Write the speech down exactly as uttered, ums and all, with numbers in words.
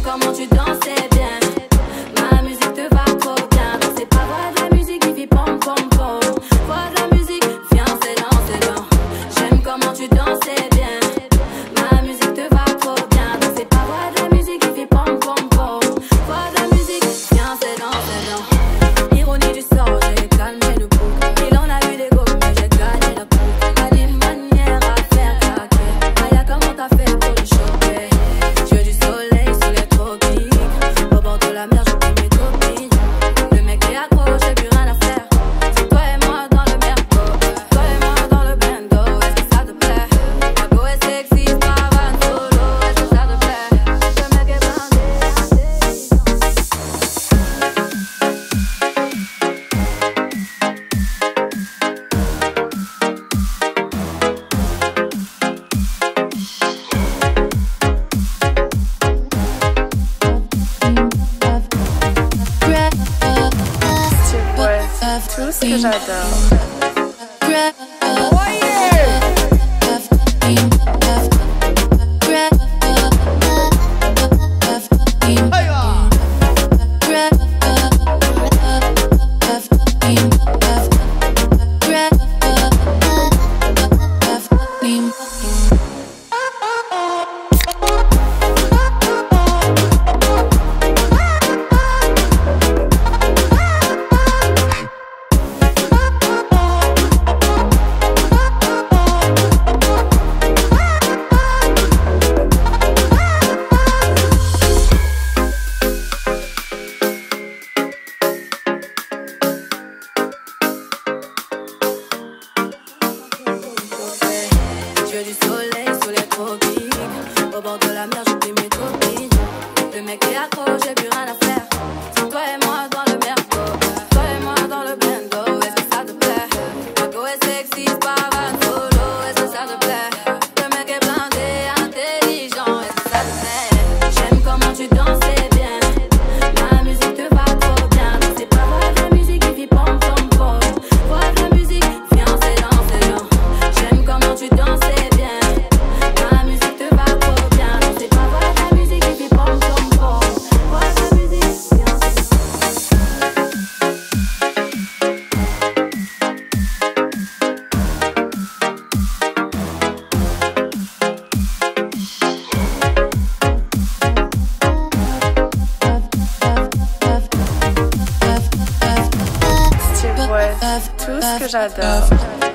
comment tu dansais bien. Ma musique te va trop bien. Donc c'est pas vrai de la musique qui fait pom pom pom. Vois de la musique, viens c'est lent, c'est lent. J'aime comment tu dansais bien. Ma musique te va trop bien. Donc c'est pas vrai de la musique qui fait pom pom pom. Vois de la musique, viens c'est lent, c'est lent. Ironie du sort, j'ai calmé le bouc. Il en a eu des gommes, mais j'ai gagné la coupe. Pas des manières à faire craquer. Maya, comment t'as fait pour le choper? Je veux du soleil sous les tropiques. Au bord de la mer, je prends mes copines. Le mec est accro, j'ai plus rien à faire. C'est toi et moi dans le merco. Toi et moi dans le bando, est-ce que ça te plaît? La go est sexy, c'est pas van solo, est-ce que ça te plaît? Le mec est blindé. Tout ce que j'adore. Je veux du soleil sous les tropiques. Au bord de la mer, j'ai pris mes copines. Le mec est accro, j'ai plus rien à faire. C'est toi et moi dans le merco. Toi et moi dans le bando, est-ce que ça te plaît? La go est sexy, c'est pas van solo, est-ce que ça te plaît? Le mec est blindé, intelligent, est-ce que ça te plaît? J'aime comment tu dansais bien. Ma musique te va trop bien. Donc c'est pas vrai de la musique qui fait pom pom pom. Vois de la musique, viens c'est lent, c'est lent. J'aime comment tu dansais bien. Ma musique te va trop bien. Donc c'est pas vrai de la musique qui fait pom pom pom. Vois de la musique, viens c'est lent. Tout ce que j'adore.